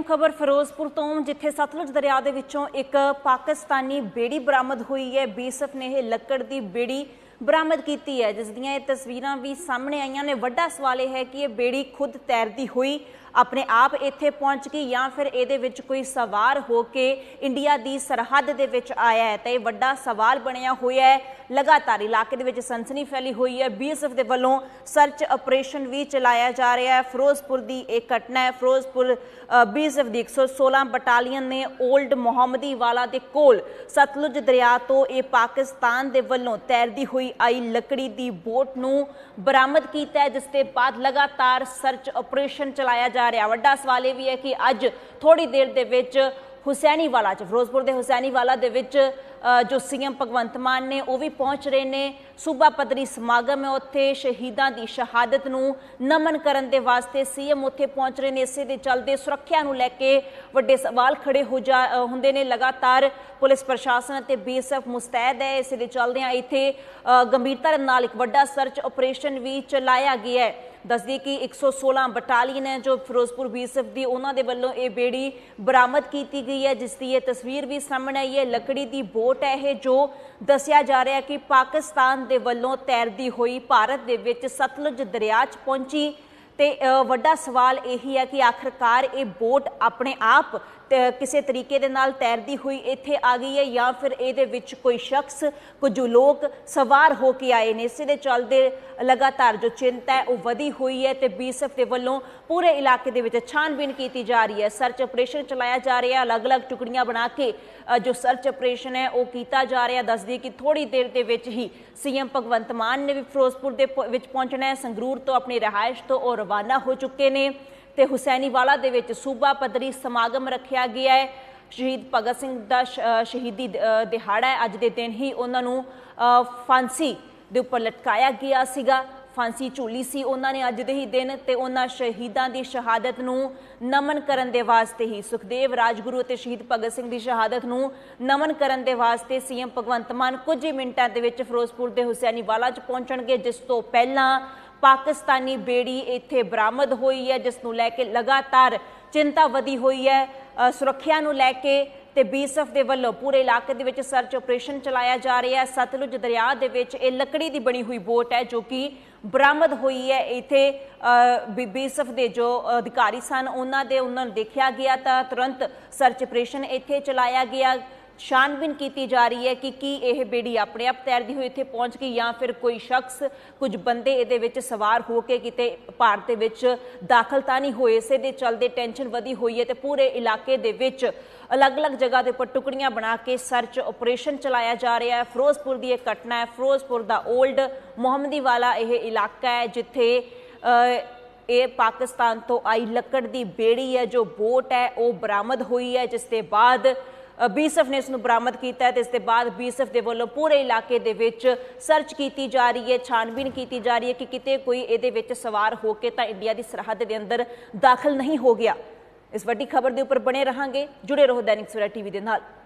खबर फिरोजपुर तो जिथे सतलुज दरिया दे विचों एक पाकिस्तानी बेड़ी बरामद हुई है। बीएसएफ ने यह लकड़ की बेड़ी बरामद की है, जिस दियां ये तस्वीरां भी सामने आईयां ने। वड्डा सवाल यह है कि यह बेड़ी खुद तैरती हुई अपने आप इत्थे पहुंच गई या फिर इहदे विच कोई सवार होके इंडिया की सरहद दे विच आया है। तो यह वड्डा सवाल बनया हुआ है। लगातार इलाके दे विच सनसनी फैली हुई है। बीएसएफ के वलों सर्च ऑपरेशन भी चलाया जा रहा है। फिरोजपुर की एक घटना है। फिरोजपुर बीएसएफ की 116 बटालियन ने ओल्ड मोहम्मदी वाला दे कोल सतलुज दरिया तो ये पाकिस्तान के वलों तैरती हुई आई लकड़ी की बोट नूं बरामद किया है, जिसके बाद लगातार सर्च ऑपरेशन चलाया जा रहा। वड्डा सवाल यह भी है कि अज थोड़ी देर दे विच हुसैनीवाला फिरोजपुर के हुसैनीवाला दे विच जो सीएम भगवंत मान ने वो भी पहुंच रहे हैं। सूबा पद्धरी समागम है, उत्थे शहीदों की शहादत नूं नमन करन दे वास्ते सीएम उत्थे पहुंच रहे हैं। इसे दे चलते सुरक्षा नूं लैके वड्डे सवाल खड़े हुंदे ने। लगातार पुलिस प्रशासन ते बीएसएफ मुस्तैद है। इसे दे चलदे इत्थे गंभीरता नाल एक वड्डा सर्च ऑपरेशन भी चलाया गया है। दस दी कि 116 बटालियन है जो फिरोजपुर बीएसएफ की, उन्होंने वालों ये बेड़ी बरामद की गई है, जिसकी ये तस्वीर भी सामने आई है। लकड़ी की बोट है ये जो दसिया जा रहा है कि पाकिस्तान के वलों तैरती हुई भारत के विच सतलुज दरिया च पहुंची। तो वड्डा सवाल यही है कि आखिरकार ये बोट अपने आप किसी तरीके दे नाल तैरती हुई इत्थे आ गई है या फिर इहदे विच कोई शख्स कुछ लोग सवार होके आए ने। इस दे चलते लगातार जो चिंता है वह वधी हुई है। तो बीएसएफ के वलों पूरे इलाके दे विच छानबीन की जा रही है। सर्च ऑपरेशन चलाया जा रहा है। अलग अलग टुकड़ियां बना के जो सर्च ऑपरेशन है वह किया जा रहा है। दस दी कि थोड़ी देर के विच ही सीएम भगवंत मान ने भी फिरोजपुर के विच पहुंचना है। संगरूर तो अपनी रिहायश तो और रवाना हो चुके हैं। तो हुसैनीवाला दे विच सूबा पद्धरी समागम रखा गया है। शहीद भगत सिंह का शहीदी दिहाड़ा है। अज के दिन ही उन्होंने फांसी के उपर लटकाया गया सीगा। फांसी झूली सी उन्होंने अज दे ही दिन। तो उन्होंने शहीदों की शहादत नूं नमन करन दे वास्ते ही सुखदेव राजगुरू ते शहीद भगत सिंह की शहादत नूं नमन करन दे वास्ते सीएम भगवंत मान कुछ ही मिनटां दे विच फिरोजपुर के हुसैनीवाला च पहुंचणगे, जिस तो पहला पाकिस्तानी बेड़ी इत्थे बरामद हुई है, जिसनूं लैके लगातार चिंता वधी हुई है। सुरक्षा नूं लैके ते बीएसएफ के वलों पूरे इलाके दे विच सर्च ऑपरेशन चलाया जा रहा है। सतलुज दरिया दे विच ये लकड़ी की बनी हुई बोट है जो कि बरामद हुई है। इत्थे बीएसएफ के जो अधिकारी सन उन्होंने देखा गया तो तुरंत सर्च ऑपरेशन इत्थे चलाया गया। छानबीन की जा रही है कि यह बेड़ी अपने आप तैरती हुई इत्थे पहुंच गई या फिर कोई शख्स कुछ बंदे इहदे विच सवार होके किते भारत दे विच दाखल तां नहीं होए। इसे दे चलते टेंशन वधी हुई है। तो पूरे इलाके दे विच अलग अलग जगह के उपर टुकड़ियां बना के सर्च ऑपरेशन चलाया जा रहा है। फिरोजपुर की एक घटना है। फिरोजपुर का ओल्ड मोहम्मदी वाला यह इलाका है जिथे ये पाकिस्तान तो आई लकड़ की बेड़ी है जो बोट है वह बरामद हुई है, जिसके बाद बीएसएफ ने इसनूं बरामद किया है। इसके बाद बीएसएफ के वलों पूरे इलाके दे विच सर्च की जा रही है, छानबीन की जा रही है कि किते कोई इहदे विच सवार होके तां इंडिया की सरहद के अंदर दाखिल नहीं हो गया। इस वड्डी खबर के उपर बने रहांगे। जुड़े रहो दैनिक सवेरा टीवी दे नाल।